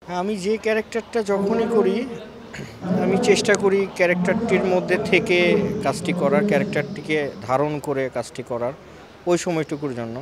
আমি যে ক্যারেক্টারটা যখনই করি আমি চেষ্টা করি ক্যারেক্টারটির মধ্যে থেকে কাজটি করার, ক্যারেক্টারটিকে ধারণ করে কাজটি করার ওই সময়টুকুর জন্য।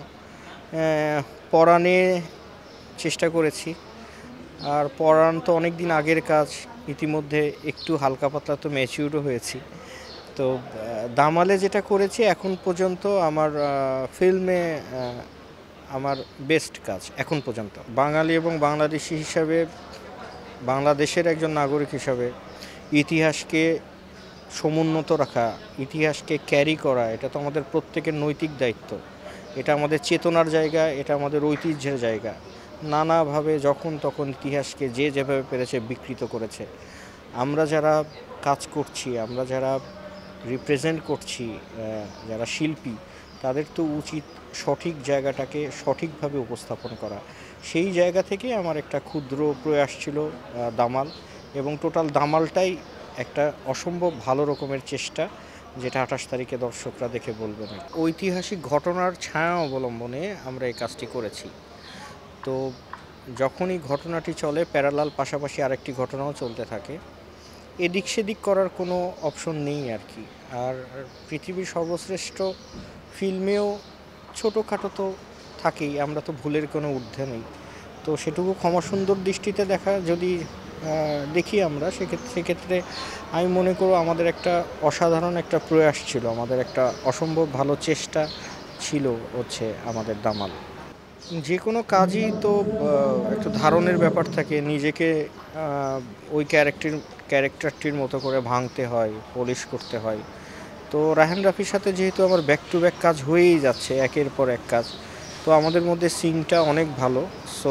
পরাণে চেষ্টা করেছি, আর পরাণ তো অনেক দিন আগের কাজ, ইতিমধ্যে একটু হালকা পাতলা তো ম্যাচিউরও হয়েছি। তো দামালে যেটা করেছি এখন পর্যন্ত আমার ফিল্মে আমার বেস্ট কাজ এখন পর্যন্ত। বাঙালি এবং বাংলাদেশি হিসাবে, বাংলাদেশের একজন নাগরিক হিসাবে ইতিহাসকে সমুন্নত রাখা, ইতিহাসকে ক্যারি করা, এটা তো আমাদের প্রত্যেকের নৈতিক দায়িত্ব। এটা আমাদের চেতনার জায়গা, এটা আমাদের ঐতিহ্যের জায়গা। নানাভাবে যখন তখন ইতিহাসকে যে যেভাবে পেরেছে বিকৃত করেছে। আমরা যারা কাজ করছি, আমরা যারা রিপ্রেজেন্ট করছি, যারা শিল্পী, তাদের তো উচিত সঠিক জায়গাটাকে সঠিকভাবে উপস্থাপন করা। সেই জায়গা থেকে আমার একটা ক্ষুদ্র প্রয়াস ছিল দামাল, এবং টোটাল দামালটাই একটা অসম্ভব ভালো রকমের চেষ্টা, যেটা 28 তারিখে দর্শকরা দেখে বলবেন। ঐতিহাসিক ঘটনার ছায়া অবলম্বনে আমরা এই কাজটি করেছি। তো যখনই ঘটনাটি চলে প্যারালাল পাশাপাশি আরেকটি ঘটনাও চলতে থাকে, এদিক সেদিক করার কোনো অপশন নেই আর কি। আর পৃথিবীর সর্বশ্রেষ্ঠ ফিল্মেও ছোটোখাটো তো থাকেই, আমরা তো ভুলের কোনো ঊর্ধ্বে নেই। তো সেটুকু ক্ষমা সুন্দর দৃষ্টিতে দেখা যদি দেখি আমরা, সেক্ষেত্রে আমি মনে করব আমাদের একটা অসাধারণ একটা প্রয়াস ছিল, আমাদের একটা অসম্ভব ভালো চেষ্টা ছিল হচ্ছে আমাদের দামাল। যে কোনো কাজই তো একটু ধারণের ব্যাপার থাকে, নিজেকে ওই ক্যারেক্টারটির মতো করে ভাঙতে হয়, পলিশ করতে হয়। তো রায়হান রাফির সাথে যেহেতু আমার ব্যাক টু ব্যাক কাজ হয়েই যাচ্ছে, একের পর এক কাজ, তো আমাদের মধ্যে সিনটা অনেক ভালো। সো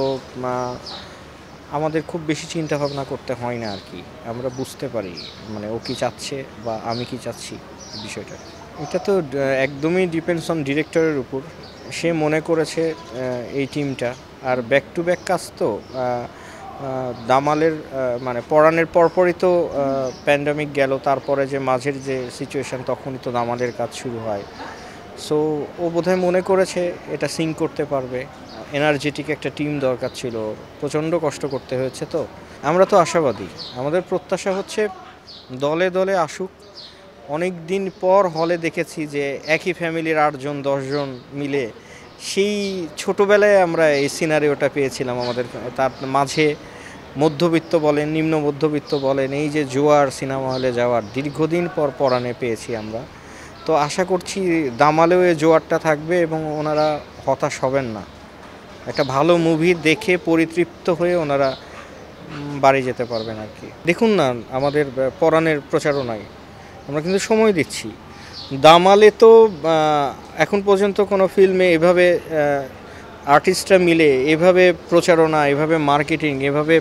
আমাদের খুব বেশি চিন্তা ভাবনা করতে হয় না আর কি, আমরা বুঝতে পারি মানে ও কী চাচ্ছে বা আমি কি চাচ্ছি বিষয়টা। এটা তো একদমই ডিপেন্ডস অন ডিরেক্টরের উপর, সে মনে করেছে এই টিমটা। আর ব্যাক টু ব্যাক কাজ তো দামালের মানে পরাণের পরপরই তো প্যান্ডামিক গেল, তারপরে যে মাঝের যে সিচুয়েশান তখনই তো দামালের কাজ শুরু হয়। সো ও বোধহয় মনে করেছে এটা সিং করতে পারবে, এনার্জেটিক একটা টিম দরকার ছিল, প্রচণ্ড কষ্ট করতে হয়েছে। তো আমরা তো আশাবাদী, আমাদের প্রত্যাশা হচ্ছে দলে দলে আসুক। অনেক দিন পর হলে দেখেছি যে একই ফ্যামিলির 8 জন 10 জন মিলে সেই ছোটোবেলায় আমরা এই সিনারিওটা পেয়েছিলাম। আমাদের তার মাঝে মধ্যবিত্ত বলেন, নিম্ন মধ্যবিত্ত বলেন, এই যে জোয়ার সিনেমা হলে যাওয়ার দীর্ঘদিন পর পরাণে পেয়েছি আমরা। তো আশা করছি দামালেও এই জোয়ারটা থাকবে এবং ওনারা হতাশ হবেন না। একটা ভালো মুভি দেখে পরিতৃপ্ত হয়ে ওনারা বাড়ি যেতে পারবেন আর কি। দেখুন না, আমাদের পরাণের প্রচারণায় আমরা কিন্তু সময় দিচ্ছি। দামালে তো এখন পর্যন্ত কোনো ফিল্মে এভাবে আর্টিস্টরা মিলে এভাবে প্রচারণা, এভাবে মার্কেটিং, এভাবে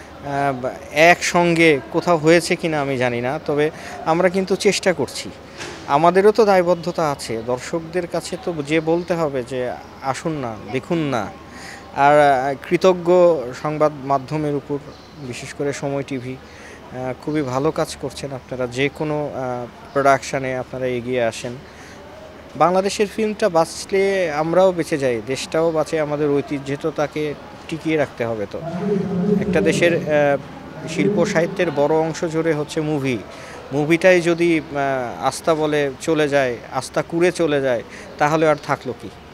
একসঙ্গে কোথাও হয়েছে কিনা আমি জানি না, তবে আমরা কিন্তু চেষ্টা করছি। আমাদেরও তো দায়বদ্ধতা আছে, দর্শকদের কাছে তো যে বলতে হবে যে আসুন না, দেখুন না। আর কৃতজ্ঞ সংবাদ মাধ্যমের উপর, বিশেষ করে সময় টিভি, খুবই ভালো কাজ করছেন আপনারা। যে কোনো প্রোডাকশানে আপনারা এগিয়ে আসেন। বাংলাদেশের ফিল্মটা বাঁচলে আমরাও বেঁচে যাই, দেশটাও বাঁচে, আমাদের ঐতিহ্য তো তাকে টিকিয়ে রাখতে হবে। তো একটা দেশের শিল্প সাহিত্যের বড় অংশ জুড়ে হচ্ছে মুভিটাই যদি আস্থা বলে চলে যায়, আস্থা কুড়ে চলে যায়, তাহলে আর থাকলো কি।